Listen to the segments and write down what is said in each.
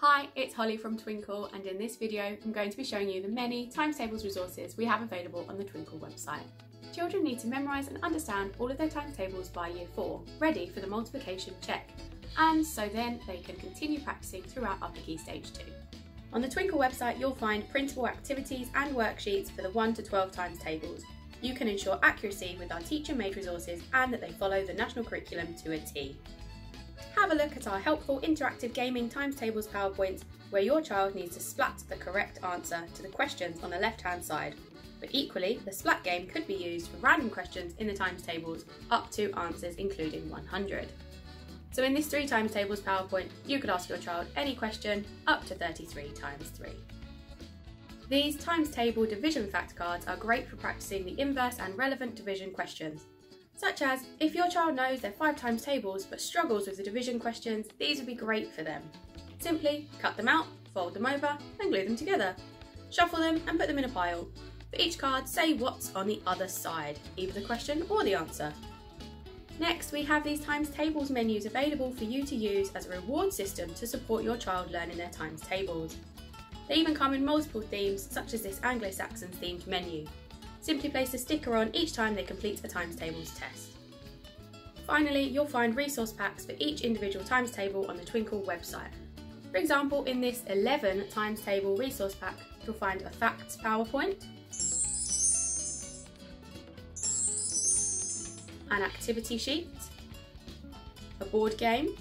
Hi, it's Holly from Twinkl, and in this video I'm going to be showing you the many times tables resources we have available on the Twinkl website. Children need to memorise and understand all of their times tables by year 4, ready for the multiplication check, and so then they can continue practising throughout Upper Key Stage 2. On the Twinkl website you'll find printable activities and worksheets for the 1 to 12 times tables. You can ensure accuracy with our teacher-made resources and that they follow the national curriculum to a T. Have a look at our helpful interactive gaming times tables PowerPoints where your child needs to splat the correct answer to the questions on the left-hand side. But equally, the splat game could be used for random questions in the times tables up to answers including 100. So in this 3 times tables PowerPoint, you could ask your child any question up to 33 times 3. These times table division fact cards are great for practicing the inverse and relevant division questions. Such as, if your child knows their 5 times tables but struggles with the division questions, these would be great for them. Simply cut them out, fold them over and glue them together. Shuffle them and put them in a pile. For each card, say what's on the other side, either the question or the answer. Next, we have these times tables menus available for you to use as a reward system to support your child learning their times tables. They even come in multiple themes, such as this Anglo-Saxon themed menu. Simply place a sticker on each time they complete a times tables test. Finally, you'll find resource packs for each individual times table on the Twinkl website. For example, in this 11 times table resource pack, you'll find a facts PowerPoint, an activity sheet, a board game,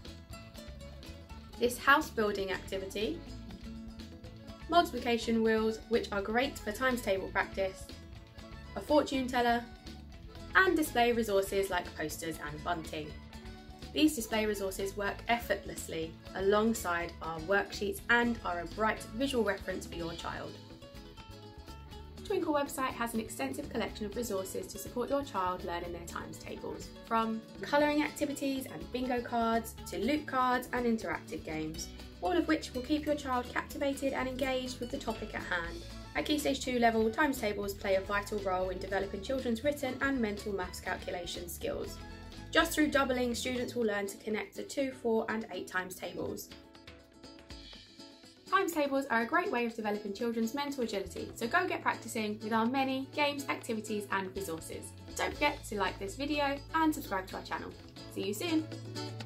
this house building activity, multiplication wheels which are great for times table practice, a fortune teller, and display resources like posters and bunting. These display resources work effortlessly alongside our worksheets and are a bright visual reference for your child. The Twinkl website has an extensive collection of resources to support your child learning their times tables, from colouring activities and bingo cards to loop cards and interactive games, all of which will keep your child captivated and engaged with the topic at hand. At Key Stage 2 level, times tables play a vital role in developing children's written and mental maths calculation skills. Just through doubling, students will learn to connect the 2, 4 and 8 times tables. Times tables are a great way of developing children's mental agility, so go get practicing with our many games, activities and resources. Don't forget to like this video and subscribe to our channel. See you soon!